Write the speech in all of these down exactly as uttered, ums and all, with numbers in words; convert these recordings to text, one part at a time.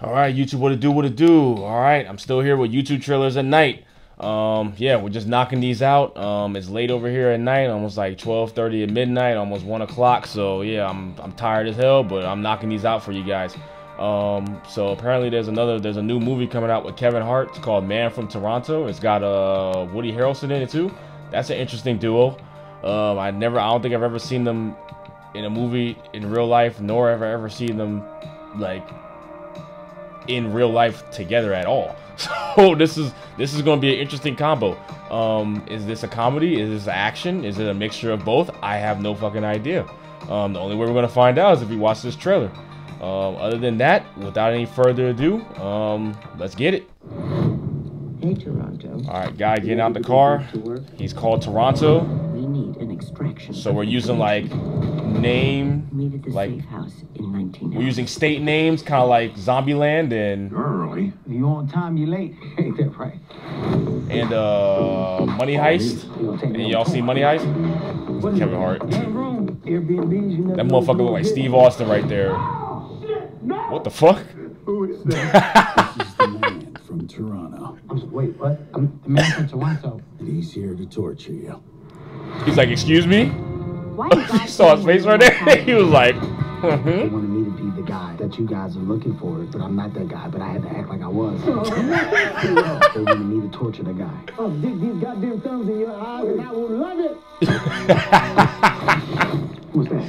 All right, YouTube, what it do, what it do? All right, I'm still here with YouTube trailers at night. Um, yeah, we're just knocking these out. Um, it's late over here at night, almost like twelve thirty at midnight, almost one o'clock. So yeah, I'm I'm tired as hell, but I'm knocking these out for you guys. Um, so apparently there's another, there's a new movie coming out with Kevin Hart. It's called Man from Toronto. It's got uh Woody Harrelson in it too. That's an interesting duo. Um, I never, I don't think I've ever seen them in a movie in real life, nor ever ever seen them like in real life together at all. So this is this is going to be an interesting combo. Um, is this a comedy? Is this action? Is it a mixture of both? I have no fucking idea. Um, the only way we're going to find out is if we watch this trailer. Um, other than that, without any further ado, um, let's get it. Hey, Toronto. All right, guy getting out the car. He's called Toronto. We need an extraction. So we're using like name, Meet at the like safe house in nineteen. we're using state names, kind of like Zombieland and Early. You on time, you late. Ain't that right? and uh, Money Heist. And y'all see Money Heist? Kevin Hart. Airbnbs, you never That know motherfucker look like who's Steve Austin right there. What the fuck? Who is that? This is the man from Toronto, I'm, wait, what? I'm the man from Toronto. and he's here to torture you. He's like, excuse me? Why you You guys saw his face right there? He was like, They mhm. wanted me to be the guy that you guys are looking for, but I'm not that guy, but I had to act like I was. They wanted me to torture the guy. Oh, dig these goddamn thumbs in your eyes and I will love it. Who's that?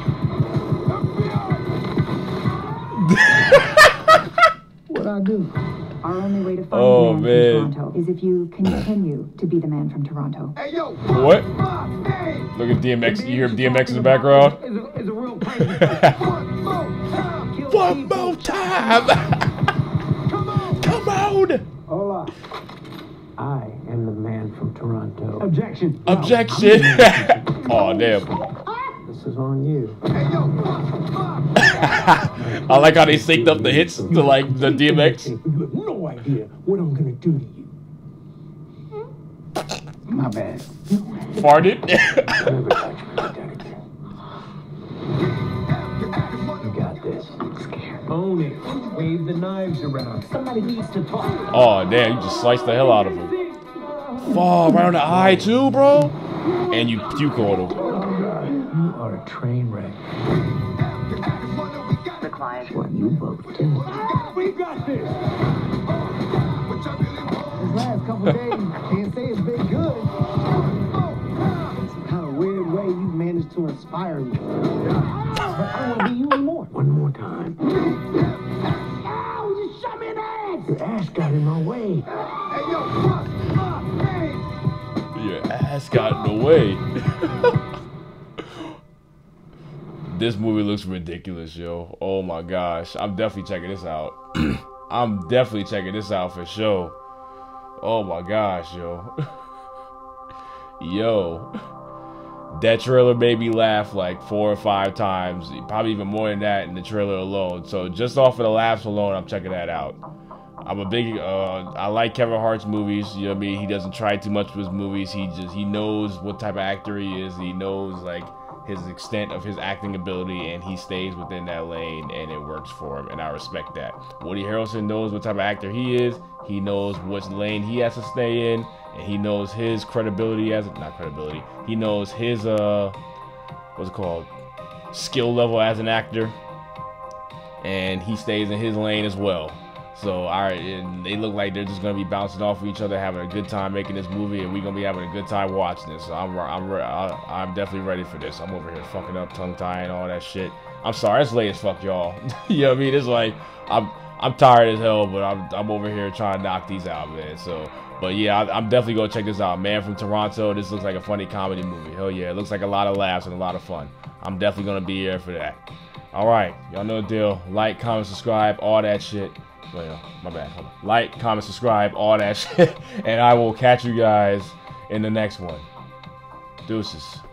What'd I do? Our only way to find Oh, the man, man. from Toronto is if you continue to be the man from Toronto. Hey, yo! What? Look at D M X. You hear D M X in the background? Is a, is a real crazy. One more time. Kill One people. more time! Come on. Come on! Hola. I am the man from Toronto. Objection. Objection! Oh damn. This is on you. I like how they synced up the hits to like the D M X. You have no idea what I'm gonna do to you. My bad. Farted. Never touch me like that again. You got this. I'm scared. Own it. Wave the knives around. Somebody needs to talk. Oh damn, you just sliced the hell out of him. Fall right on the eye too, bro. And you puke on him. You are a train wreck. The client. What you both did. We got this. These last couple days, can't say it's been good. Some kind of weird way you managed to inspire me. But I don't want to be you anymore. One more time. Ow! You shot me in the ass! Your ass got in my way. Hey, yo, Your ass got in the way. This movie looks ridiculous, yo. Oh my gosh. I'm definitely checking this out. I'm definitely checking this out for sure. Oh my gosh, yo. Yo. That trailer made me laugh like four or five times. Probably even more than that in the trailer alone. So just off of the laughs alone, I'm checking that out. I'm a big, uh, I like Kevin Hart's movies. You know what I mean? He doesn't try too much with his movies. He just, he knows what type of actor he is. He knows like his extent of his acting ability, and he stays within that lane, and it works for him, and I respect that. Woody Harrelson knows what type of actor he is. He knows which lane he has to stay in, and he knows his credibility as, not credibility, he knows his, uh, what's it called, skill level as an actor, and he stays in his lane as well. So, all right, and they look like they're just gonna be bouncing off of each other, having a good time making this movie, and we're gonna be having a good time watching this. So I'm, I'm, I'm definitely ready for this. I'm over here fucking up, tongue tying, all that shit. I'm sorry, it's late as fuck, y'all. You know what I mean? It's like I'm, I'm tired as hell, but I'm, I'm over here trying to knock these out, man. So, but yeah, I, I'm definitely gonna check this out. Man from Toronto. This looks like a funny comedy movie. Hell yeah, it looks like a lot of laughs and a lot of fun. I'm definitely gonna be here for that. All right, y'all know the deal. Like, comment, subscribe, all that shit. Well, my bad. Hold on. Like, comment, subscribe, all that shit. And I will catch you guys in the next one. Deuces.